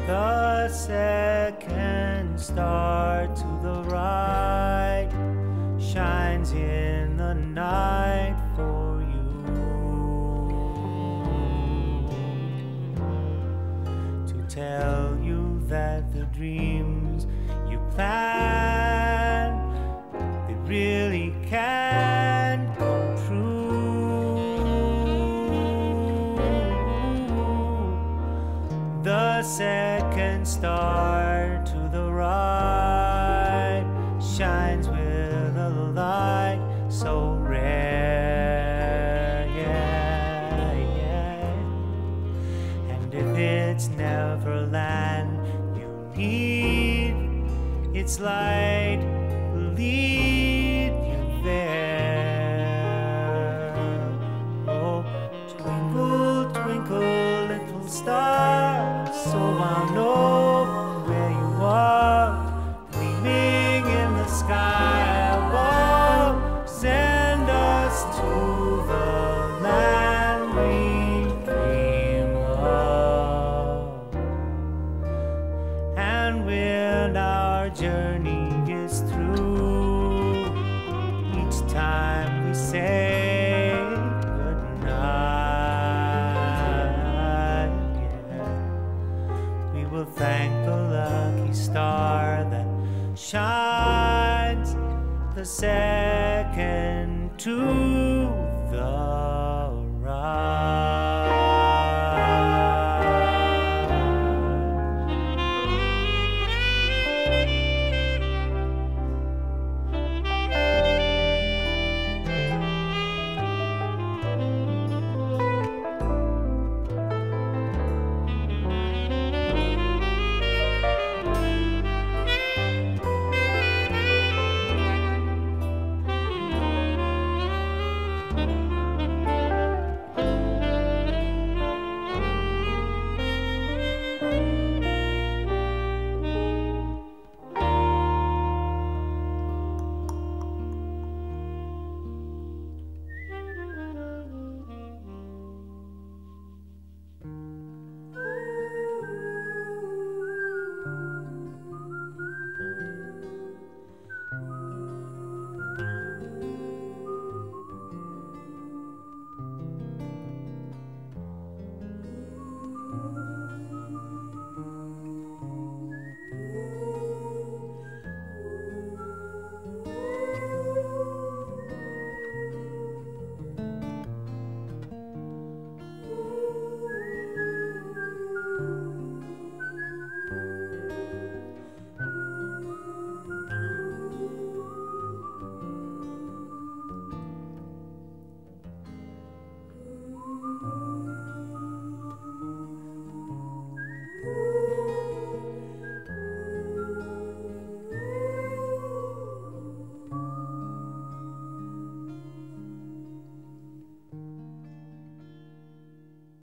The second star to the right shines in the night for you, to tell you that the dreams you plan, they really can come true. The second star to the right shines with a light so rare, yeah, yeah. And if it's Neverland you need, its light will lead you there. Oh, twinkle, twinkle, little star, so I'll know where you are, gleaming in the sky above. Send us to the land we dream of. And when our journey is through, each time we say goodnight, yeah, we will thank the lucky star that shines the second to the